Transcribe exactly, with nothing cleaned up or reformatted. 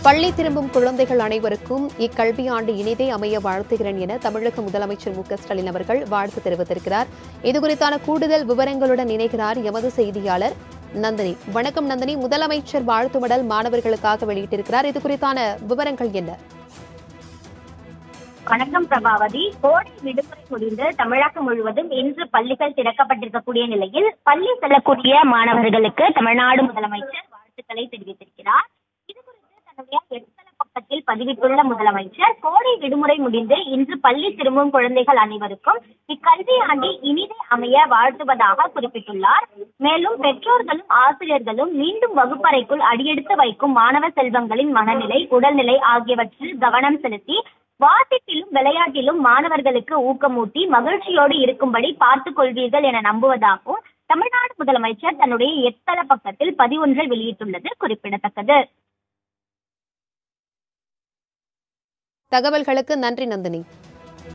பள்ளி திரும்பும் குழந்தைகள் அனைவருக்கும் இக்கல்வியாண்டு இனிதே அமைய வாழ்த்துகிறேன் என தமிழக முதலமைச்சர் மு க ஸ்டாலின் அவர்கள் வாழ்த்து தெரிவித்திருக்கிறார். இதுகுறித்தான கூடுதல் விவரங்களுடன் இணைகிறார் எமது செய்தியாளர் நந்தினி. வணக்கம் நந்தினி. முதலமைச்சர் வாழ்த்து மடல் மாணவர்களுக்காக வெளியிட்டிருக்கிறார். இது குறித்தான விவரங்கள் என்ன? வணக்கம் பிரபாவதி. கோடை விடுமுறை முடிந்து தமிழகம் முழுவதும் இன்று பள்ளிகள் திறக்கப்பட்டிருக்கக்கூடிய நிலையில் பள்ளி செல்லக்கூடிய மாணவர்களுக்கு தமிழ்நாடு முதலமைச்சர் வாழ்த்துக்களை தெரிவித்திருக்கிறார். இதுகுறித்து தன்னுடைய எக்ஸல பக்கத்தில் பதிவிட்டுள்ள முதலமைச்சர், கோடை விடுமுறை முடிந்து இன்று பள்ளி திரும்பும் குழந்தைகள் அனைவருக்கும் இக்கல்வி ஆண்டு இனிதே அமைய வாழ்த்துவதாக குறிப்பிட்டுள்ளார். மேலும் பெற்றோர்களும் ஆசிரியர்களும் மீண்டும் வகுப்பறைக்குள் அடியெடுத்து வைக்கும் மாணவ செல்வங்களின் மனநிலை, உடல்நிலை ஆகியவற்றில் கவனம் செலுத்தி வாசிப்பிலும் விளையாட்டிலும் மாணவர்களுக்கு ஊக்கமூட்டி மகிழ்ச்சியோடு இருக்கும்படி பார்த்துக் கொள்வீர்கள் என நம்புவதாகவும் தமிழ்நாடு முதலமைச்சர் தன்னுடைய எத்தல பக்கத்தில் பதிவொன்றை வெளியிட்டுள்ளது குறிப்பிடத்தக்கது. தகவல்களுக்கு நன்றி நந்தினி.